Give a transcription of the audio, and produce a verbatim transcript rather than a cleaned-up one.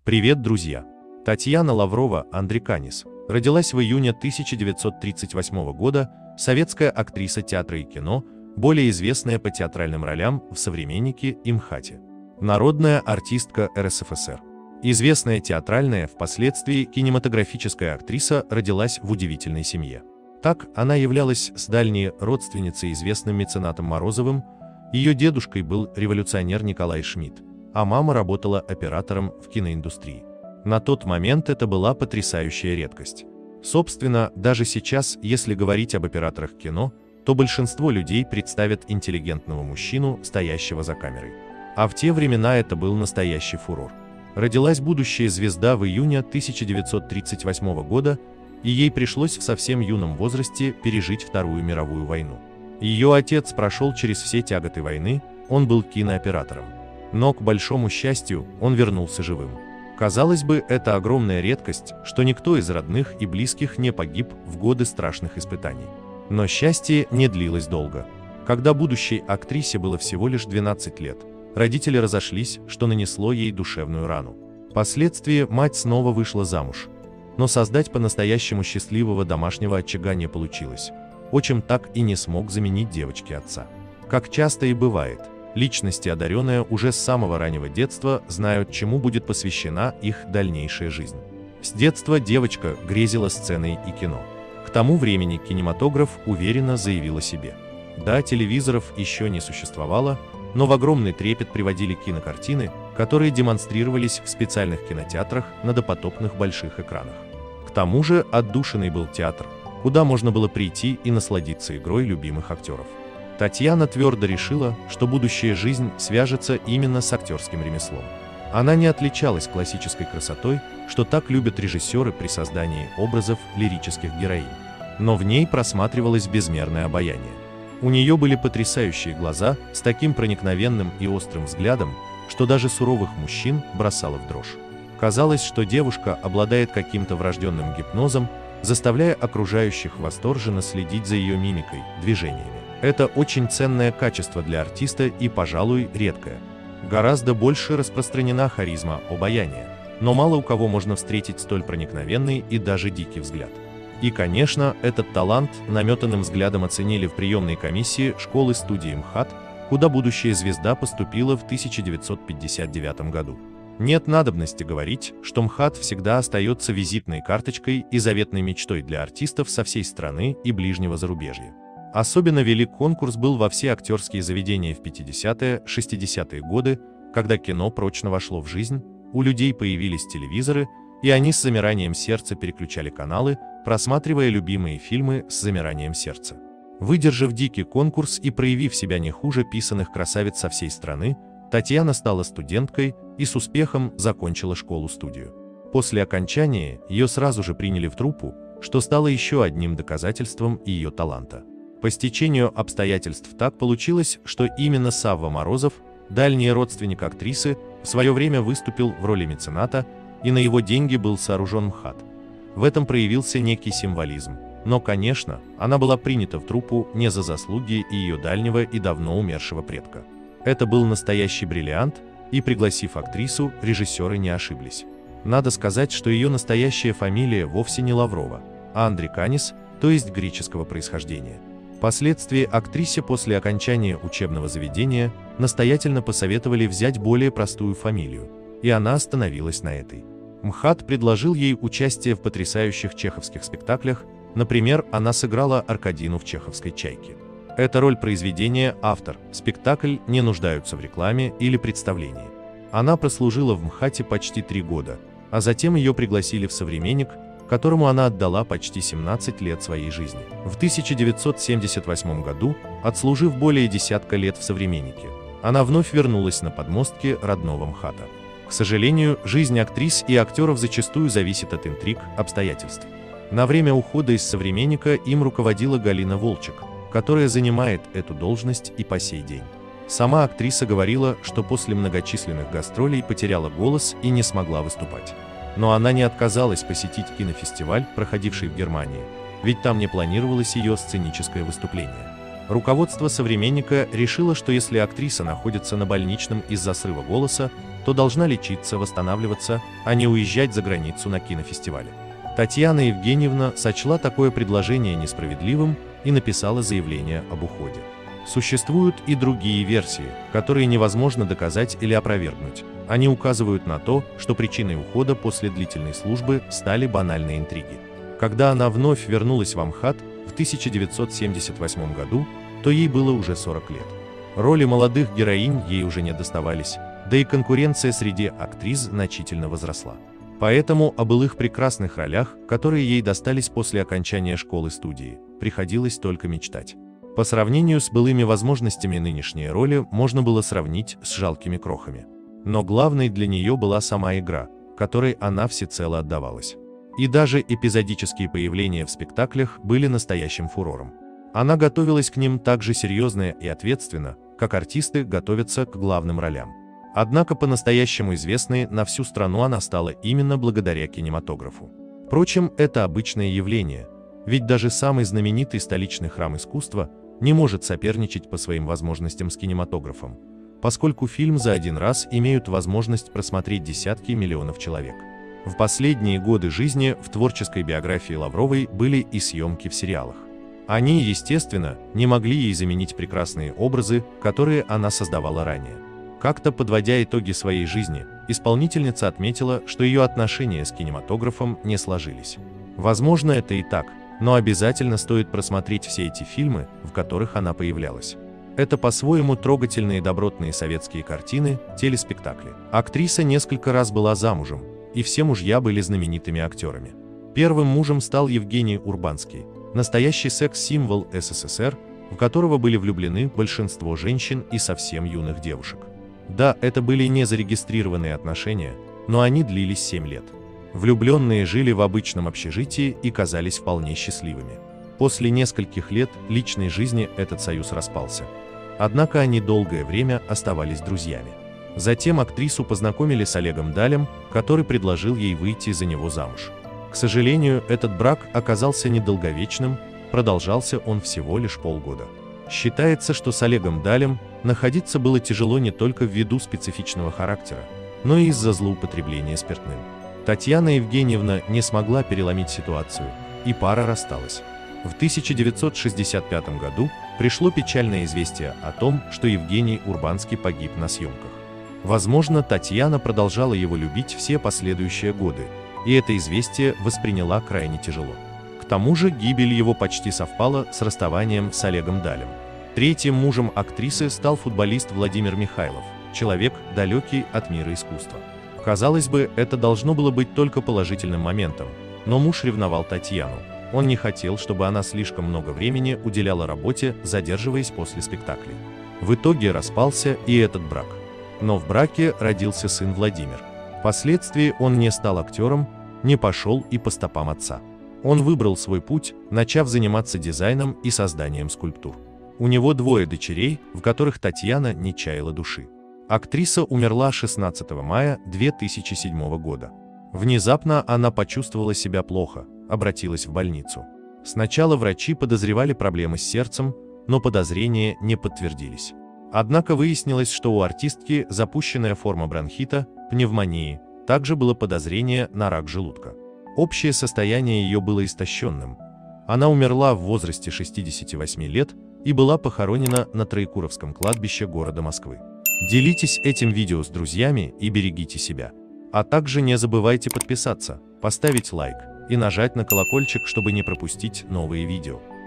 Привет, друзья! Татьяна Лаврова Андриканис родилась в июне тысяча девятьсот тридцать восьмого года, советская актриса театра и кино, более известная по театральным ролям в «Современнике» и «МХАТе». Народная артистка эр эс эф эс эр. Известная театральная, впоследствии кинематографическая актриса родилась в удивительной семье. Так, она являлась с дальней родственницей известным меценатом Морозовым, ее дедушкой был революционер Николай Шмидт, а мама работала оператором в киноиндустрии. На тот момент это была потрясающая редкость. Собственно, даже сейчас, если говорить об операторах кино, то большинство людей представят интеллигентного мужчину, стоящего за камерой. А в те времена это был настоящий фурор. Родилась будущая звезда в июне тысяча девятьсот тридцать восьмого года, и ей пришлось в совсем юном возрасте пережить Вторую мировую войну. Ее отец прошел через все тяготы войны, он был кинооператором. Но, к большому счастью, он вернулся живым. Казалось бы, это огромная редкость, что никто из родных и близких не погиб в годы страшных испытаний. Но счастье не длилось долго. Когда будущей актрисе было всего лишь двенадцать лет, родители разошлись, что нанесло ей душевную рану. Впоследствии мать снова вышла замуж. Но создать по-настоящему счастливого домашнего очага не получилось. Отчим так и не смог заменить девочке отца. Как часто и бывает, личности, одаренные уже с самого раннего детства, знают, чему будет посвящена их дальнейшая жизнь. С детства девочка грезила сценой и кино. К тому времени кинематограф уверенно заявил о себе. Да, телевизоров еще не существовало, но в огромный трепет приводили кинокартины, которые демонстрировались в специальных кинотеатрах на допотопных больших экранах. К тому же отдушиной был театр, куда можно было прийти и насладиться игрой любимых актеров. Татьяна твердо решила, что будущая жизнь свяжется именно с актерским ремеслом. Она не отличалась классической красотой, что так любят режиссеры при создании образов лирических героинь. Но в ней просматривалось безмерное обаяние. У нее были потрясающие глаза с таким проникновенным и острым взглядом, что даже суровых мужчин бросало в дрожь. Казалось, что девушка обладает каким-то врожденным гипнозом, заставляя окружающих восторженно следить за ее мимикой, движениями. Это очень ценное качество для артиста и, пожалуй, редкое. Гораздо больше распространена харизма, обаяние, но мало у кого можно встретить столь проникновенный и даже дикий взгляд. И, конечно, этот талант наметанным взглядом оценили в приемной комиссии школы-студии МХАТ, куда будущая звезда поступила в тысяча девятьсот пятьдесят девятом году. Нет надобности говорить, что МХАТ всегда остается визитной карточкой и заветной мечтой для артистов со всей страны и ближнего зарубежья. Особенно велик конкурс был во все актерские заведения в пятидесятые-шестидесятые годы, когда кино прочно вошло в жизнь, у людей появились телевизоры, и они с замиранием сердца переключали каналы, просматривая любимые фильмы с замиранием сердца. Выдержав дикий конкурс и проявив себя не хуже писаных красавиц со всей страны, Татьяна стала студенткой и с успехом закончила школу-студию. После окончания ее сразу же приняли в труппу, что стало еще одним доказательством ее таланта. По стечению обстоятельств так получилось, что именно Савва Морозов, дальний родственник актрисы, в свое время выступил в роли мецената, и на его деньги был сооружен МХАТ. В этом проявился некий символизм, но, конечно, она была принята в труппу не за заслуги ее дальнего и давно умершего предка. Это был настоящий бриллиант, и, пригласив актрису, режиссеры не ошиблись. Надо сказать, что ее настоящая фамилия вовсе не Лаврова, а Андриканис, то есть греческого происхождения. Впоследствии актрисе после окончания учебного заведения настоятельно посоветовали взять более простую фамилию, и она остановилась на этой. МХАТ предложил ей участие в потрясающих чеховских спектаклях, например, она сыграла Аркадину в чеховской «Чайке». Эта роль произведения автор, спектакль не нуждаются в рекламе или представлении. Она прослужила в МХАТе почти три года, а затем ее пригласили в «Современник», которому она отдала почти семнадцать лет своей жизни. В тысяча девятьсот семьдесят восьмом году, отслужив более десятка лет в «Современнике», она вновь вернулась на подмостки родного МХАТа. К сожалению, жизнь актрис и актеров зачастую зависит от интриг, обстоятельств. На время ухода из «Современника» им руководила Галина Волчек, которая занимает эту должность и по сей день. Сама актриса говорила, что после многочисленных гастролей потеряла голос и не смогла выступать. Но она не отказалась посетить кинофестиваль, проходивший в Германии, ведь там не планировалось ее сценическое выступление. Руководство «Современника» решило, что если актриса находится на больничном из-за срыва голоса, то должна лечиться, восстанавливаться, а не уезжать за границу на кинофестивале. Татьяна Евгеньевна сочла такое предложение несправедливым и написала заявление об уходе. Существуют и другие версии, которые невозможно доказать или опровергнуть. Они указывают на то, что причиной ухода после длительной службы стали банальные интриги. Когда она вновь вернулась в Амхат в тысяча девятьсот семьдесят восьмом году, то ей было уже сорок лет. Роли молодых героинь ей уже не доставались, да и конкуренция среди актрис значительно возросла. Поэтому о былых прекрасных ролях, которые ей достались после окончания школы-студии, приходилось только мечтать. По сравнению с былыми возможностями нынешние роли можно было сравнить с жалкими крохами. Но главной для нее была сама игра, которой она всецело отдавалась. И даже эпизодические появления в спектаклях были настоящим фурором. Она готовилась к ним так же серьезно и ответственно, как артисты готовятся к главным ролям. Однако по-настоящему известной на всю страну она стала именно благодаря кинематографу. Впрочем, это обычное явление, ведь даже самый знаменитый столичный храм искусства не может соперничать по своим возможностям с кинематографом, поскольку фильм за один раз имеют возможность просмотреть десятки миллионов человек. В последние годы жизни в творческой биографии Лавровой были и съемки в сериалах. Они, естественно, не могли ей заменить прекрасные образы, которые она создавала ранее. Как-то подводя итоги своей жизни, исполнительница отметила, что ее отношения с кинематографом не сложились. Возможно, это и так, но обязательно стоит просмотреть все эти фильмы, в которых она появлялась. Это по-своему трогательные добротные советские картины, телеспектакли. Актриса несколько раз была замужем, и все мужья были знаменитыми актерами. Первым мужем стал Евгений Урбанский, настоящий секс-символ СССР, в которого были влюблены большинство женщин и совсем юных девушек. Да, это были не зарегистрированные отношения, но они длились семь лет. Влюбленные жили в обычном общежитии и казались вполне счастливыми. После нескольких лет личной жизни этот союз распался. Однако они долгое время оставались друзьями. Затем актрису познакомили с Олегом Далем, который предложил ей выйти за него замуж. К сожалению, этот брак оказался недолговечным, продолжался он всего лишь полгода. Считается, что с Олегом Далем находиться было тяжело не только ввиду специфичного характера, но и из-за злоупотребления спиртным. Татьяна Евгеньевна не смогла переломить ситуацию, и пара рассталась. В тысяча девятьсот шестьдесят пятом году пришло печальное известие о том, что Евгений Урбанский погиб на съемках. Возможно, Татьяна продолжала его любить все последующие годы, и это известие восприняла крайне тяжело. К тому же гибель его почти совпала с расставанием с Олегом Далем. Третьим мужем актрисы стал футболист Владимир Михайлов, человек, далекий от мира искусства. Казалось бы, это должно было быть только положительным моментом, но муж ревновал Татьяну. Он не хотел, чтобы она слишком много времени уделяла работе, задерживаясь после спектаклей. В итоге распался и этот брак. Но в браке родился сын Владимир. Впоследствии он не стал актером, не пошел и по стопам отца. Он выбрал свой путь, начав заниматься дизайном и созданием скульптур. У него двое дочерей, в которых Татьяна не чаяла души. Актриса умерла шестнадцатого мая две тысячи седьмого года. Внезапно она почувствовала себя плохо, обратилась в больницу. Сначала врачи подозревали проблемы с сердцем, но подозрения не подтвердились. Однако выяснилось, что у артистки запущенная форма бронхита, пневмонии, также было подозрение на рак желудка. Общее состояние ее было истощенным. Она умерла в возрасте шестидесяти восьми лет и была похоронена на Троекуровском кладбище города Москвы. Делитесь этим видео с друзьями и берегите себя. А также не забывайте подписаться, поставить лайк и нажать на колокольчик, чтобы не пропустить новые видео.